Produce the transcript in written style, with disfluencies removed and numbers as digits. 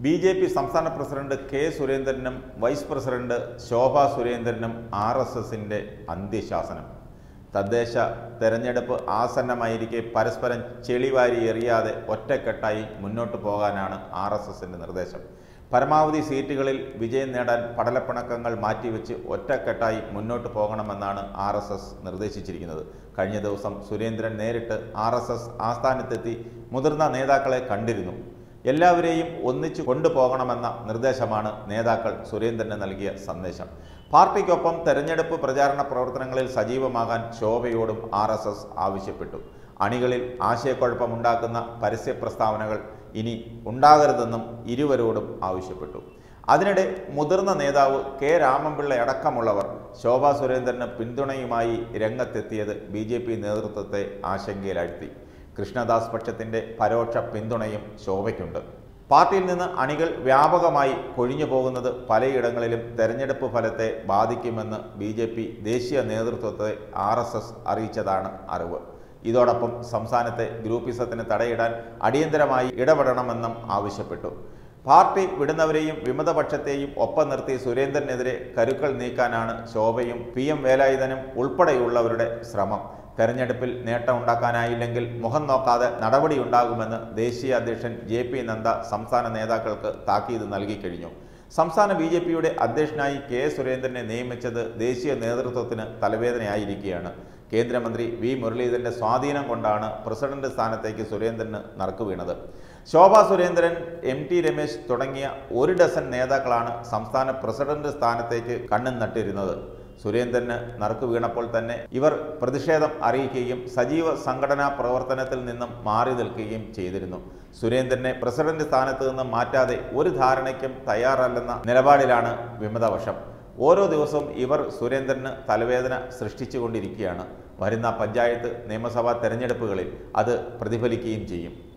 BJP സംസ്ഥാന president K സുരേന്ദ്രനും vice president Shobha സുരേന്ദ്രനും RSSന്റെ അന്ത്യശാസനം. തദ്ദേശ തെരഞ്ഞെടുപ്പ് ആസന്നമായിരിക്കെ പരസ്പരം ചെളിവാരി എറിയാതെ ഒറ്റക്കെട്ടായി മുന്നോട്ട് പോകാനാണ് RSSന്റെ നിർദ്ദേശം. പരമാവധി സീറ്റുകളിൽ വിജയം നേടാൻ പടലപ്പിണക്കങ്ങൾ മാറ്റിവെച്ച് ഒറ്റക്കെട്ടായി മുന്നോട്ട് പോകണമെന്നാണ് RSS നിർദ്ദേശിച്ചിരിക്കുന്നത്. കഴിഞ്ഞ ദിവസം സുരേന്ദ്രൻ നേരിട്ട് RSS ആസ്ഥാനത്തെത്തി മുതിർന്ന നേതാക്കളെ കണ്ടിരുന്നു. എല്ലാവരെയും ഒന്നിച്ചു കൊണ്ടുപോകണമെന്ന നിർദ്ദേശമാണ് നേതാക്കൾ സുരേന്ദ്രന് നൽകിയ സന്ദേശം. പാർട്ടിക്കൊപ്പം തെരഞ്ഞെടുപ്പ് പ്രചാരണ പ്രവർത്തനങ്ങളിൽ സജീവമാകാൻ ശോഭയോടും RSS ആവശ്യപ്പെട്ടു. അണികളിൽ ആശയക്കുഴപ്പമുണ്ടാക്കുന്ന പരസ്യ പ്രസ്താവനകൾ ഇനി ഉണ്ടാകരുതെന്നും ഇരുവരോടും ആവശ്യപ്പെട്ടു. അതിനിടെ മുതിർന്ന നേതാവ് കെ രാമൻപിള്ള അടക്കമുള്ളവർ ശോഭ സുരേന്ദ്രന് പിന്തുണയുമായി രംഗത്തെത്തിയത് BJP നേതൃത്വത്തെ ആശങ്കയിലാഴ്ത്തി. കൃഷ്ണദാസ് പക്ഷത്തിന്റെ പരോക്ഷ പിന്തുണയും ശോഭയ്ക്കുണ്ട്. പാർട്ടിയിൽ നിന്ന് അണികൾ വ്യാപകമായി കൊഴിഞ്ഞു പോകുന്നത് പലയിടങ്ങളിലും തെരഞ്ഞെടുപ്പ് ഫലത്തെ ബാധിക്കുമെന്ന് BJP ദേശീയ നേതൃത്വത്തെ RSS അറിയിച്ചതാണ് അറിവ്. ഇതോടൊപ്പം സംസ്ഥാനത്തെ ഗ്രൂപ്പിസത്തിന് തടയിടാൻ അടിയന്തരമായി ഇടപെടണമെന്നും ആവശ്യപ്പെട്ടു. പാർട്ടി വിടുന്നവരെയും വിമതപക്ഷത്തെയും ഒപ്പം നിർത്തി സുരേന്ദ്രനെതിരെ കരുക്കൾ നീക്കാനാണ് ശോഭയും PM വേലായുധനും ഉൾപ്പെടെയുള്ളവരുടെ ശ്രമം. തെരഞ്ഞെടുപ്പിൽ നേട്ടമുണ്ടാക്കാനായില്ലെങ്കിൽ മുഖം നോക്കാതെ നടപടിയുണ്ടാകുമെന്ന് ദേശീയ അധ്യക്ഷൻ JP നദ്ദ സംസ്ഥാന നേതാക്കൾക്ക് താക്കീത് നൽകിക്കഴിഞ്ഞു. സംസ്ഥാന BJPയുടെ അധ്യക്ഷനായി കെ സുരേന്ദ്രനെ നിയമിച്ചത് ദേശീയ നേതൃത്വത്തിന് തലവേദനയായിരിക്കുകയാണ്. കേന്ദ്രമന്ത്രി V മുരളീധരന്റെ സ്വാധീനം കൊണ്ടാണ് പ്രസിഡന്റ് സ്ഥാനത്തേക്ക് സുരേന്ദ്രന് നറുക്കുവീണത്. ശോഭ സുരേന്ദ്രൻ, MT രമേശ് തുടങ്ങിയ 1 ഡസൻ നേതാക്കളാണ് സംസ്ഥാന പ്രസിഡന്റ് സ്ഥാനത്തേക്ക് കണ്ണും നട്ടിരുന്നത്. സുരേന്ദ്രന് നറുക്കു വീണപ്പോൾ തന്നെ ഇവർ പ്രതിഷേധം അറിയിക്കുകയും സജീവ സംഘടനാ പ്രവർത്തനത്തിൽ നിന്നും മാറി നിൽക്കുകയും ചെയ്തിരുന്നു. സുരേന്ദ്രനെ പ്രസിഡന്റ് സ്ഥാനത്ത് നിന്ന് മാറ്റാതെ ഒരു ധാരണയ്ക്കും തയ്യാറല്ലെന്ന നിലപാടിലാണ് വിമതപക്ഷം. ഓരോ ദിവസവും ഇവർ സുരേന്ദ്രന് തലവേദന സൃഷ്ടിച്ചുകൊണ്ടിരിക്കുകയാണ്. വരുന്ന പഞ്ചായത്ത്, നിയമസഭാ തെരഞ്ഞെടുപ്പുകളിൽ അത് പ്രതിഫലിക്കുകയും ചെയ്യും.